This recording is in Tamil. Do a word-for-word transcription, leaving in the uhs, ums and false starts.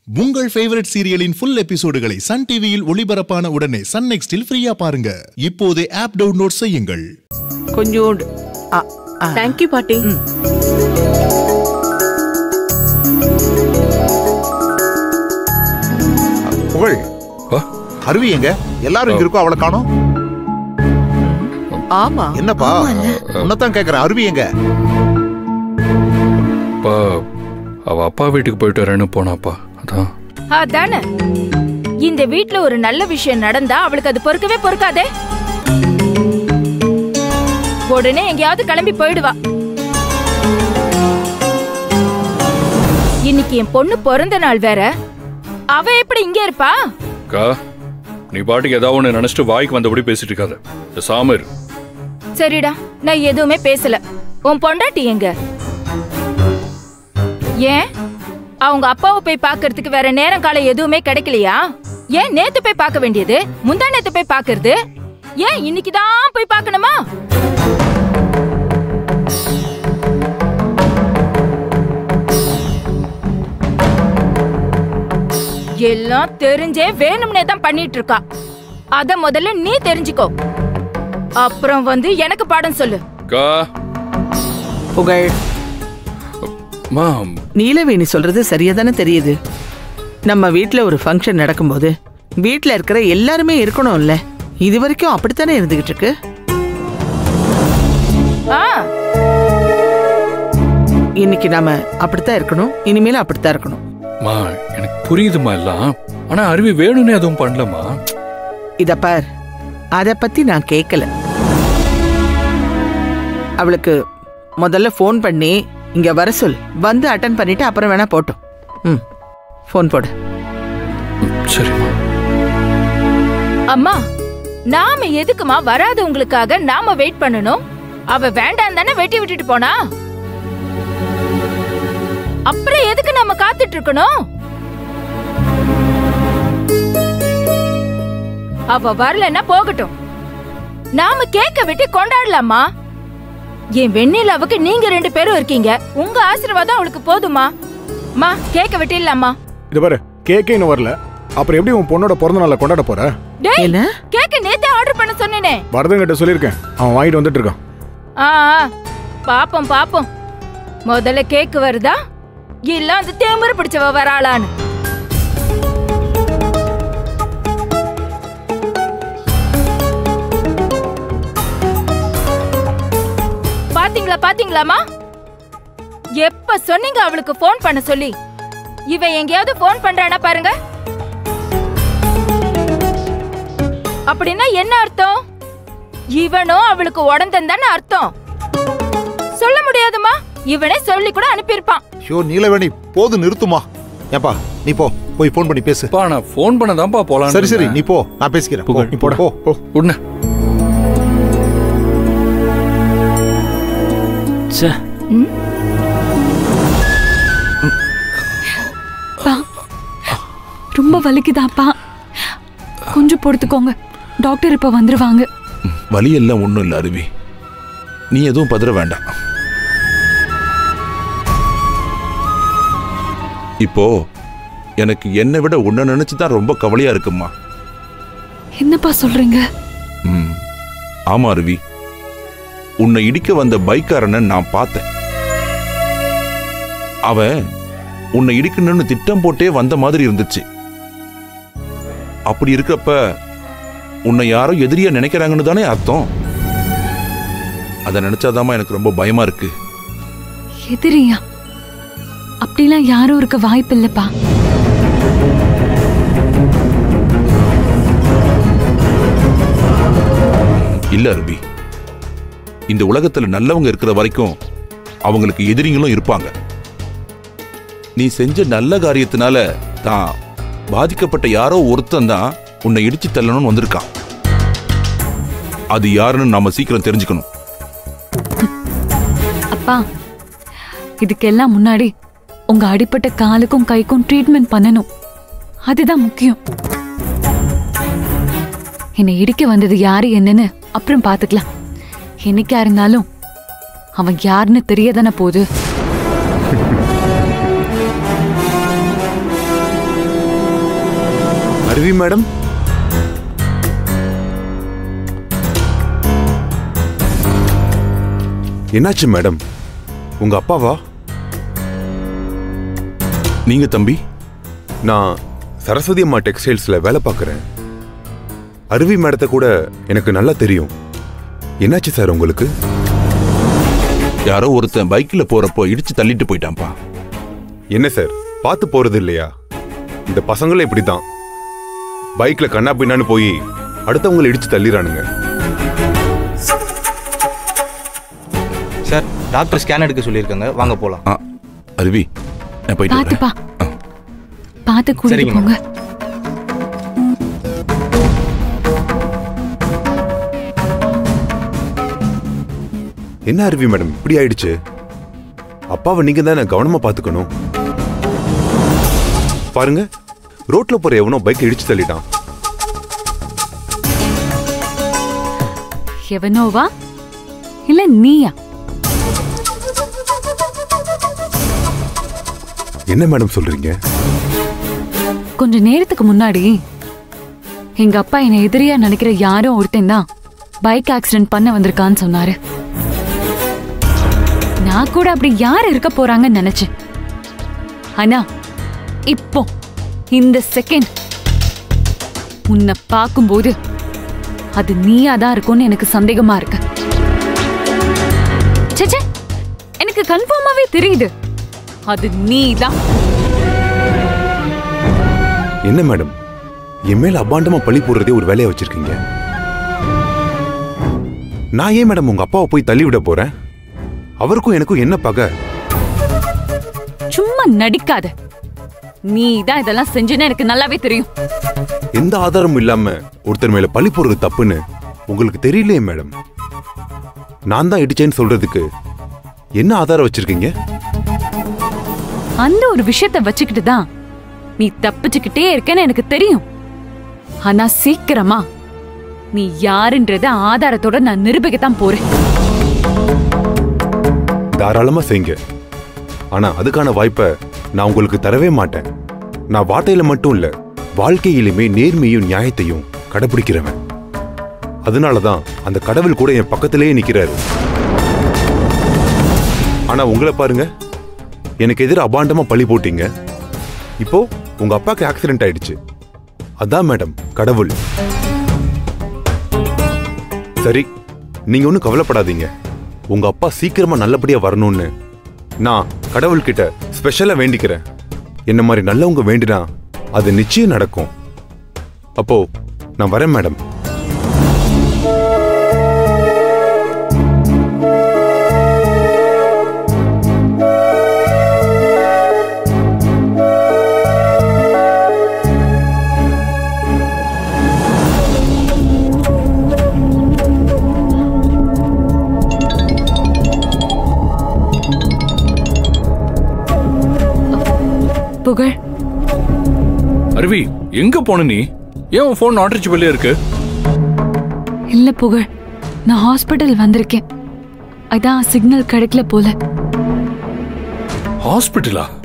உங்கள் ஃபேவரட் சீரியலின் ஃபுல் எபிசோடுகளை சன் டிவியில் ஒளிபரப்பான உடனே சன் நெக்ஸ்டில் ஃப்ரீயா பாருங்க. இப்போதே ஆப் டவுன்லோட் செய்யுங்கள். கொஞ்சம் தேங்க் யூ பாட்டி. புகழ், அருவி எங்க? எல்லாரும் இங்க இருக்கோம், அவளை காணோம். ஆமா என்னப்பா உன்னதான் கேக்குறேன், அருவி எங்க? அவ அப்பா வீட்டுக்கு போயிட்டு வரேன்னு போனாப்பா. அதான் அதானே. இந்த வீட்ல ஒரு நல்ல விஷயம் நடந்தா அவளுக்கு அது பொறுக்கவே பொறுக்காதே. உடனே எங்கேயாவது கிளம்பி போயிடுவா. இன்னைக்கு என் பொண்ணு பிறந்த நாள் வேற, அவ எப்படி இங்க இருப்பா? கா, நீ பாட்டுக்கு ஏதாவது ஒண்ணு நினைச்சிட்டு வாய்க்கு வந்தபடி பேசிட்டு இருக்காத. சாமர். சரிடா, நான் எதுவுமே பேசல. உன் பொண்டாட்டி எங்க? ஏன் அவங்க அப்பாவை போய் பாக்குறதுக்கு வேற நேரம் காலம் எதுவுமே கிடைக்கலையா? ஏன் நேத்து போய் பார்க்க வேண்டியது, முந்தா நேத்து போய் பாக்குறது, ஏன் இன்னைக்குதான் போய் பார்க்கணுமா? எல்லாம் தெரிஞ்சே வேணும்னே தான் பண்ணிட்டு இருக்கா. அத முதல்ல நீ தெரிஞ்சுக்கோ, அப்புறம் வந்து எனக்கு பாடம் சொல்லு. புகழ், நீலவேணி சொல்றது சரியாதானே தெரியுது. நம்ம வீட்டுல ஒரு ஃபங்க்ஷன் நடக்கும்போது வீட்டுல இருக்கிற எல்லாருமே இருக்கணும்ல. இது வரைக்கும் அப்படித்தானே இருந்துகிட்டு இருக்கு. இன்னைக்கு நாம அப்படித்தான் இருக்கணும், இனிமேல அப்படித்தான் இருக்கணும். எனக்கு புரியுதுமா எல்லாம், ஆனா அருவி வேணும்னே அதுவும் பண்ணலமா. இத பார், அத பத்தி நான் கேட்கல. அவளுக்கு முதல்ல போன் பண்ணி இங்க வர சொல், வந்து அட்டன் பண்ணிட்டு அப்புறம் வேணா போட்டோம். ம், போன் போடு. சரிம்மா. அம்மா, நாம எதுக்குமா வராதவங்களுக்காக நாம வெயிட் பண்ணணும்? அவ வேண்டாம் தானே வெட்டி விட்டுட்டு போனா, அப்புறம் எதுக்கு நாம காத்துட்டு இருக்கணும்? அவ வரலன்னா போகட்டும், நாம கேக்க வெட்டி கொண்டாடலாமா? என் வெண்ணிலாவுக்கு நீங்க ரெண்டு பேரும் இருக்கீங்க, உங்க ஆசீர்வாதம் அவளுக்கு போதுமா? மா, கேக்க வெட்டிடலாமா? இது பாரு, கேக்கே இன்னும் வரல, அப்புறம் எப்படி உன் பொண்ணோட பிறந்த நாளை கொண்டாட போற? டேய், கேக்க நேத்தே ஆர்டர் பண்ண சொன்னேனே. வரதங்கிட்ட சொல்லிருக்கேன், அவன் வாங்கிட்டு வந்துட்டு இருக்கான். ஆ, பாப்போம் பாப்போம், முதல்ல கேக் வருதா இல்ல அந்த தேம்பர பிடிச்சவ வராளான்னு. பாத்தீங்களா பாத்தீங்களாமா, எப்ப சொன்னீங்க அவளுக்கு போன் பண்ண சொல்லி? இவன் எங்கேயாவது போன் பண்றானா பாருங்க. அப்படின்னா என்ன அர்த்தம்? இவனும் அவளுக்கு உடந்தன் தானே அர்த்தம். சொல்ல முடியாதுமா, இவனே சொல்லி கூட அனுப்பியிருப்பான். ஐயோ நீலவேணி, போது நிறுத்துமா. ஏப்பா நீ போ, போய் போன் பண்ணி பேசு. பா, நான் போன் பண்ணதான்ப்பா போலாம். சரி சரி, நீ போ, நான் பேசிக்கிறேன். புகழ், நீ போடா. போ போ உடனே. ரொம்ப வலிக்குதாப்பா, கொஞ்சம் பொறுத்துக்கோங்க, டாக்டர் இப்ப வந்துருவாங்க. வலி எல்லாம் ஒண்ணும் இல்ல அருவி, நீ எதுவும் பதற வேண்டாம். இப்போ எனக்கு என்னை விட உன்னை நினைச்சுதான் ரொம்ப கவலையா இருக்குமா. என்னப்பா சொல்றீங்க? ம், ஆமா அருவி, உன்னை இடிக்க வந்த பைக்காரனை நான் பார்த்தேன். அவன் உன்னை இடிக்கணும்னு திட்டம் போட்டே வந்த மாதிரி இருந்துச்சு. அப்படி இருக்கப்ப உன்னை யாரோ எதிரியா நினைக்கிறாங்கன்னு தானே அர்த்தம். அதை நினைச்சாதாமா எனக்கு ரொம்ப பயமா இருக்கு. எதிரியா? அப்படிலாம் யாரும் இருக்க வாய்ப்பு இல்லப்பா. இல்ல அருவி, இந்த உலகத்துல நல்லவங்க இருக்கிற வரைக்கும் அவங்களுக்கு எதிரிங்களும் இருப்பாங்க. நீ செஞ்ச நல்ல காரியத்தினால தான் பாதிக்கப்பட்ட யாரோ ஒருத்தன் தான் உன்னை இடிச்சு தள்ளணும்னு வந்திருக்கான். அது யாருன்னு நாம சீக்கிரம் தெரிஞ்சுக்கணும். அப்பா, இதுக்கெல்லாம் முன்னாடி உங்க அடிப்பட்ட காலுக்கும் கைக்கும் ட்ரீட்மெண்ட் பண்ணணும், அதுதான் முக்கியம். என்னை இடிக்க வந்தது யாரு என்னன்னு அப்புறம் பாத்துக்கலாம். என்னைக்கா இருந்தாலும் அவன் யாருன்னு தெரியதானே போகுது. அருவி மேடம், என்னாச்சு மேடம்? உங்க அப்பாவா? நீங்க தம்பி? நான் சரஸ்வதி அம்மா டெக்ஸ்டைல்ஸ்ல வேலை பார்க்குறேன். அருவி மேடத்தை கூட எனக்கு நல்லா தெரியும். என்னாச்சு சார் உங்களுக்கு? யாரோ ஒருத்தன் பைக்ல போறப்போ இடிச்சு தள்ளிட்டு போயிட்டான்ப்பா. என்ன சார், பார்த்து போறது இல்லையா? இந்த பசங்களும் இப்படிதான், பைக்ல கண்ணா பின்னான்னு போய் அடுத்தவங்களை இடிச்சு தள்ளிறானுங்க. சார், டாக்டர் ஸ்கேன் எடுக்க சொல்லியிருக்காங்க, வாங்க போலாம். அருவி, நான் போயிட்டு பாத்துப்பா, பாத்து கூட்டிட்டு போங்க. என்ன அருவி மேடம் இப்படி ஆயிடுச்சு? அப்பாவை நீங்க தானே கவனமா பாத்துக்கணும். பாருங்க, ரோட்ல போற எவனோ பைக் இடிச்சு தள்ளிட்டான். எவனோவா இல்ல நீயா? என்ன மேடம் சொல்றீங்க? கொஞ்ச நேரத்துக்கு முன்னாடி எங்க அப்பா என்ன எதிரியா நினைக்கிற யாரோ ஒருத்தன் தான் பைக் ஆக்சிடென்ட் பண்ண வந்திருக்கான்னு சொன்னாரு. நான் கூட அப்படி யார் இருக்க போறாங்கன்னு நினைச்சேன். ஆனா இப்போ இந்த செகண்ட் உன்னை பார்க்கும்போது அது நீயா தான் இருக்கும்னு எனக்கு சந்தேகமா இருக்கு. சேச்சே, எனக்கு கன்ஃபார்மாவே தெரியுது அது நீதான். என்ன மேடம், என் மேல அபாண்டமா பழி போடுறதே ஒரு வேலையா வச்சிருக்கீங்க. நான் ஏன் மேடம் உங்க அப்பாவை போய் தள்ளி விட போறேன்? அவருக்கும் எனக்கும் என்ன பகை? சும்மா நடிக்காத. நீ தான் இதெல்லாம் செஞ்சுன்னு எனக்கு நல்லாவே தெரியும். எந்த ஆதாரமும் இல்லாம ஒருத்தர் மேல பழி போடுறது தப்புன்னு உங்களுக்கு தெரியலையே மேடம். நான் தான் இடிச்சேன்னு சொல்றதுக்கு என்ன ஆதாரம் வச்சிருக்கீங்க? அந்த ஒரு விஷயத்தை வச்சுக்கிட்டு தான் நீ தப்பிச்சுக்கிட்டே இருக்கேன்னு எனக்கு தெரியும். ஆனா சீக்கிரமா நீ யாருன்றத ஆதாரத்தோட நான் நிரூபிக்கத்தான் போறேன். தாராளமா செய்யுங்க. ஆனா அதுக்கான வாய்ப்பை நான் உங்களுக்கு தரவே மாட்டேன். நான் வார்த்தையில மட்டும் இல்ல, வாழ்க்கையிலுமே நேர்மையும் நியாயத்தையும் கடைபிடிக்கிறவன். அதனாலதான் அந்த கடவுள் கூட என் பக்கத்திலேயே நிக்கிறாரு. ஆனா உங்களை பாருங்க, எனக்கு எதிர அபாண்டமா பழி போட்டீங்க. இப்போ உங்க அப்பாக்கு ஆக்சிடென்ட் ஆயிடுச்சு. அதான் மேடம் கடவுள். சரி, நீங்க ஒன்னும் கவலைப்படாதீங்க. உங்க அப்பா சீக்கிரமா நல்லபடியா வரணும்னு நான் கடவுள்கிட்ட ஸ்பெஷலா வேண்டிக்கிறேன். என்ன மாதிரி நல்லவங்க வேண்டினா அது நிச்சயம் நடக்கும். அப்போ நான் வரேன் மேடம். புகழ், அருவி, எங்க போன நீ? ஏன் உன் போன் நாட் ரீச்சபிளே இருக்கு? இல்ல புகழ், நான் ஹாஸ்பிடல் வந்திருக்கேன். அதான் சிக்னல் கிடைக்கல போல. ஹாஸ்பிடலா?